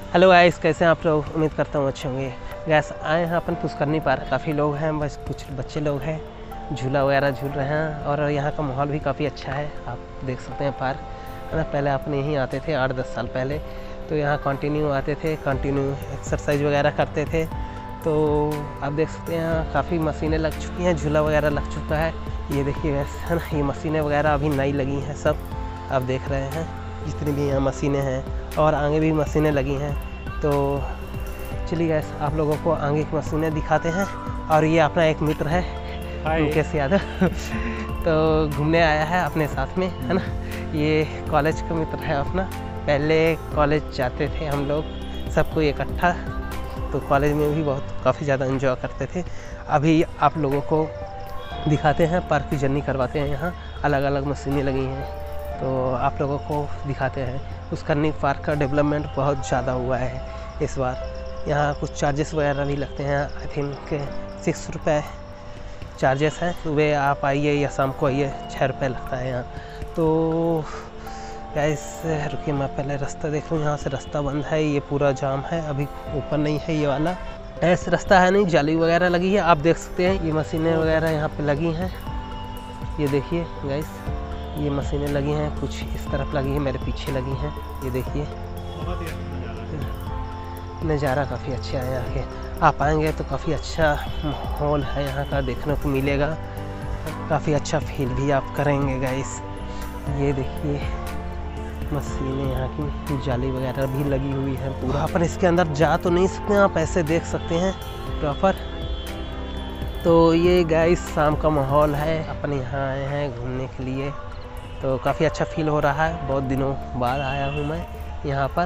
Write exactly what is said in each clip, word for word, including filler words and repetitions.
Hello guys, कैसे हैं आप लोग। उम्मीद करता हूँ अच्छे होंगे। गैस आए हैं अपन पुष्करनी पार्क। काफ़ी लोग हैं, बस कुछ बच्चे लोग हैं, झूला वगैरह झूल रहे हैं और यहाँ का माहौल भी काफ़ी अच्छा है। आप देख सकते हैं पार्क है ना। पहले अपन यहीं आते थे आठ दस साल पहले, तो यहाँ कंटिन्यू आते थे, कंटिन्यू एक्सरसाइज वगैरह करते थे। तो आप देख सकते हैं यहाँ काफ़ी मशीनें लग चुकी हैं, झूला वगैरह लग चुका है। ये देखिए गैस है ना, ये मशीनें वगैरह अभी नई लगी हैं सब, आप देख रहे हैं जितनी भी यहाँ मशीनें हैं और आगे भी मशीनें लगी हैं। तो चलिए गैस आप लोगों को आगे की मशीनें दिखाते हैं। और ये अपना एक मित्र है मुकेश यादव तो घूमने आया है अपने साथ में है ना। ये कॉलेज का मित्र है अपना, पहले कॉलेज जाते थे हम लोग सबको इकट्ठा, तो कॉलेज में भी बहुत काफ़ी ज़्यादा एंजॉय करते थे। अभी आप लोगों को दिखाते हैं, पार्क की जर्नी करवाते हैं। यहाँ अलग अलग मशीनें लगी हैं तो आप लोगों को दिखाते हैं। पुष्करनी पार्क का डेवलपमेंट बहुत ज़्यादा हुआ है इस बार। यहाँ कुछ चार्जेस वगैरह भी लगते हैं, आई थिंक सिक्स रुपये चार्जेस हैं। सुबह आप आइए या शाम को आइए, छः रुपये लगता है यहाँ। तो गाइस रुकिए मैं पहले रास्ता देख लूँ। यहाँ से रास्ता बंद है, ये पूरा जाम है, अभी ऊपर नहीं है ये वाला। ऐसे रास्ता है नहीं, जाली वगैरह लगी है, आप देख सकते हैं। ये मशीनें वगैरह यहाँ पे लगी हैं, ये देखिए गाइस, ये मशीनें लगी हैं, कुछ इस तरफ लगी है, मेरे पीछे लगी हैं, ये देखिए। नज़ारा काफ़ी अच्छा है यहाँ के, आप आएंगे तो काफ़ी अच्छा माहौल है यहाँ का, देखने को मिलेगा। काफ़ी अच्छा फील भी आप करेंगे गाइस। ये देखिए मशीनें यहाँ की, जाली वगैरह भी लगी हुई है पूरा। अपन इसके अंदर जा तो नहीं सकते, आप ऐसे देख सकते हैं प्रॉपर। तो ये गाइस शाम का माहौल है, अपन यहाँ आए हैं घूमने के लिए, तो काफ़ी अच्छा फील हो रहा है। बहुत दिनों बाद आया हूँ मैं यहाँ पर,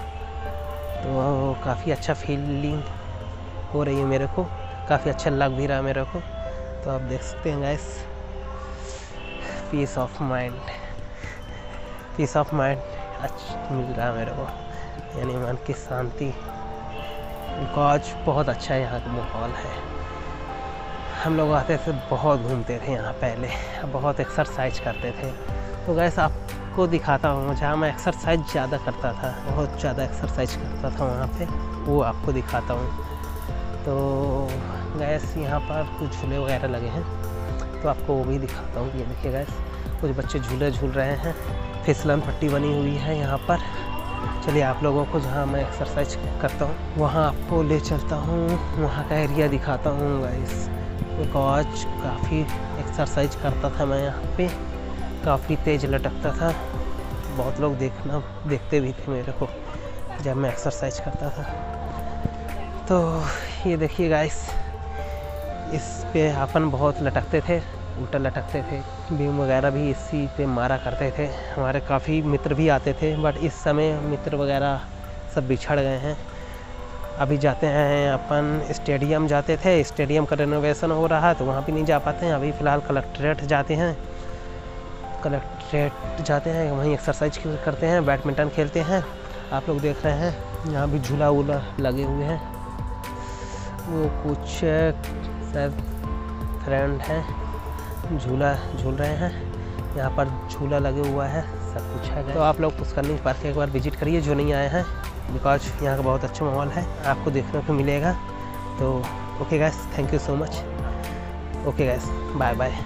तो काफ़ी अच्छा फीलिंग हो रही है मेरे को, काफ़ी अच्छा लग भी रहा है मेरे को। तो आप देख सकते हैं guys, peace of mind, peace of mind अच्छा मिल रहा है मेरे को, यानी मन की शांति। आज बहुत अच्छा है यहाँ का माहौल है। हम लोग आते थे, बहुत घूमते थे यहाँ पहले, बहुत एक्सरसाइज करते थे। तो गैस आपको दिखाता हूँ जहाँ मैं एक्सरसाइज ज़्यादा करता था, बहुत ज़्यादा एक्सरसाइज करता था वहाँ पे, वो आपको दिखाता हूँ। तो गैस यहाँ पर कुछ झूले वगैरह लगे हैं, तो आपको वो भी दिखाता हूँ। ये देखिए गैस, कुछ बच्चे झूले झूल रहे हैं, फिसलन पट्टी बनी हुई है यहाँ पर। चलिए आप लोगों को जहाँ मैं एक्सरसाइज करता हूँ वहाँ आपको ले चलता हूँ, वहाँ का एरिया दिखाता हूँ गाइस। आज काफ़ी एक्सरसाइज करता था मैं यहाँ पे, काफ़ी तेज़ लटकता था, बहुत लोग देखना देखते भी थे मेरे को जब मैं एक्सरसाइज करता था। तो ये देखिए गाइस, इस पे अपन बहुत लटकते थे, उल्टा लटकते थे, बीम वगैरह भी इसी पे मारा करते थे। हमारे काफ़ी मित्र भी आते थे, बट इस समय मित्र वगैरह सब बिछड़ गए हैं। अभी जाते हैं अपन स्टेडियम जाते थे, स्टेडियम का रेनोवेशन हो रहा है तो वहाँ भी नहीं जा पाते हैं। अभी फ़िलहाल कलेक्ट्रेट जाते हैं, कलेक्ट्रेट जाते हैं, वहीं एक्सरसाइज करते हैं, बैडमिंटन खेलते हैं। आप लोग देख रहे हैं यहाँ भी झूला वूला लगे हुए हैं, वो कुछ शायद फ्रेंड हैं झूला झूल रहे हैं, यहाँ पर झूला लगे हुआ है, सब कुछ है। तो आप लोग पुष्करनी पार्क एक बार विजिट करिए जो नहीं आए हैं, बिकॉज यहाँ का बहुत अच्छा माहौल है, आपको देखने को मिलेगा। तो okay guys, thank you so much. Okay guys, bye bye.